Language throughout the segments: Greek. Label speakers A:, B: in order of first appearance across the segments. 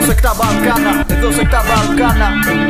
A: σε τα Βαλκάνα, εδώ σε τα Βαλκάνα.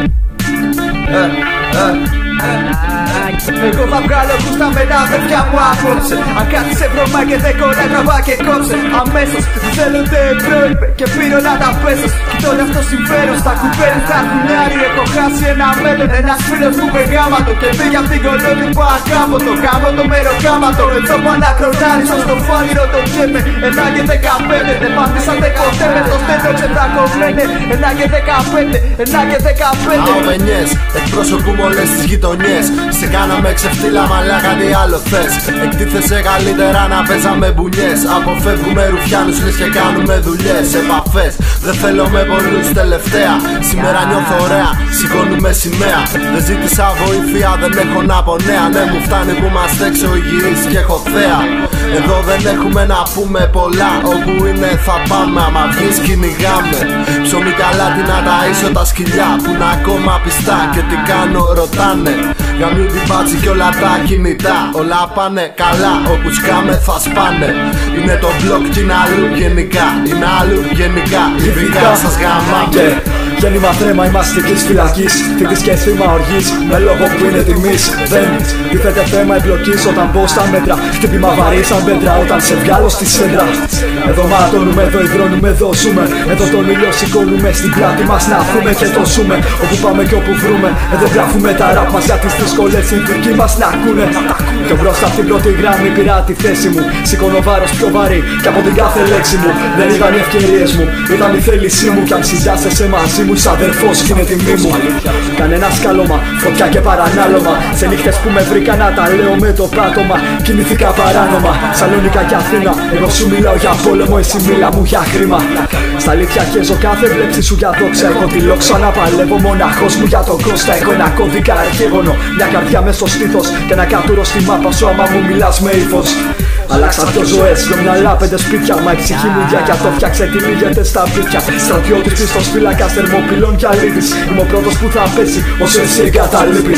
A: Εγώ θα βγάλω κούστα με τα παιδιά μου απόψε. Αν κάτι σε βρωμά και δεν κολλάει τραβά και κόψε. Αμέσως θέλονται πρόειπε και πήρω να τα πέσω. Κι τώρα αυτό συμφέρον στα κουπέρι θα κουνιάρι. Έχω χάσει ένα μέλλον, ένας φίλος μου πεγάματο. Και πήγε απ' την κολόνη που ακάμποτο. Κάμωτο με ροκάματο, εδώ που ανακρονάρι. Ως το φάλιρο το πιέμε, 1 και 15. Δεν πατήσατε ποτέ με το στέλνο ξετρακωμένε. 1 και 15, 1 και 15.
B: Αομενιές, εκπροσωπούμε όλες τις γειτονιές. Σε κάναμε ξεφτύλα μαλάκα, τι άλλο θες. Εκτίθεσαι καλύτερα να παίζαμε μπουνιές. Αποφεύγουμε ρουφιάνους λες και κάνουμε δουλειές. Επαφές, δεν θέλω με πολλούς τελευταία. Σήμερα νιώθω ωραία, σηκώνουμε σημαία. Δεν ζήτησα βοήθεια, δεν έχω να πονέα. Ναι, μου φτάνει που είμαστε εξωγυείς και έχω θέα. Εδώ δεν έχουμε να πούμε πολλά. Όπου είναι θα πάμε, άμα βγεις κυνηγάμε. Ψωμί καλά τι να ταΐσω τα σκυλιά που είναι ακόμα πιστά. Και τι κάνω ρωτάνε. Γαμιούν την μπάτση κι όλα τα κινητά. Όλα πάνε καλά, όπου σκάμε θα σπάνε. Είναι το μπλοκ κι είναι αλλού γενικά. Είναι αλλού γενικά, ειδικά σας γαμάμε.
C: Γέννημα θρέμα, είμαστε κλείς φυλακής. Θήτης και θύμα οργής, με λόγο που είναι τιμής. Δεν τίθεται θέμα εμπλοκής όταν μπω στα μέτρα. Χτύπημα βαρύ σαν πέτρα όταν σε βγάλω στη σέντρα. Εδώ ματώνουμε, εδώ υδρώνουμε, εδώ ζούμε. Εδώ τον ήλιο σηκώνουμε στην πλάτη μας να δούμε και το ζούμε. Όπου πάμε και όπου βρούμε, εδώ γράφουμε τα ραπ μας για τις δύσκολες συνθήκοι μας να ακούνε. Και μπροστά από την πρώτη γράμμη πήρα τη θέση μου. Σηκώνω βάρος πιο βαρύ και από την κάθε λέξη μου. Δεν ήταν οι ευκαιρίες μου, ήταν η θέλησή μου. Κι αν συντάσσεσαι μαζί μου, είσαι αδερφός κι είναι τιμή μου. Κανένα σκάλωμα, φωτιά και παρανάλωμα. Σε νύχτες που με βρήκα να τα λέω με το πάτωμα. Κινηθήκα παράνομα, Σαλονίκα και Αθήνα. Εγώ σου μιλάω για πόλεμο, εσύ μίλα μου για χρήμα. Στα αλήθεια χέζω κάθε βλέψη σου για δόξα. Έχω τη λόξα να παλεύω μοναχός μου για τον Κώστα. Έχω ένα κώδικα αρχαίγωνο, μια καρδιά μες στο στήθος. Και ένα κατούρο στη μάπα σου άμα μου μιλάς με ύφος. Αλλάξα δυο ζωές, δυο μυαλά, 5 σπίτια. Μα η ψυχή μου για το φτιάξε τη λύγεται στα πίτια. Στρατιώτης πίστος φύλακας θερμοπυλών κι αλήτης. Είμαι ο πρώτος που θα πέσει όσο εσύ εγκαταλείπεις.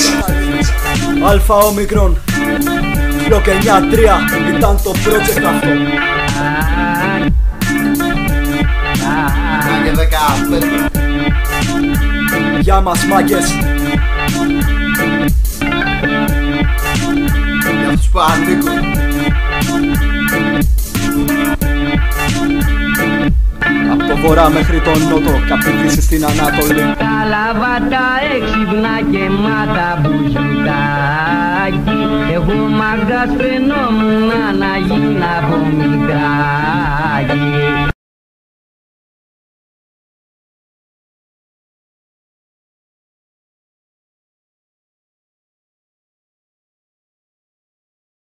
C: Αλφα όμικρον, Μπλοκ 9-3 ήταν το project αυτό.
B: Και 15.
C: Γεια μας μάγκες.
B: Για τους που ανήκουν.
C: Από το βορρά μέχρι τον νότο και απ' τη δύση στην Ανατολή.
D: Τα λαβάτα έξυπνα και μάτα μπουζουτάκι. Εγώ μαγκάς φαινόμουν να γίνα από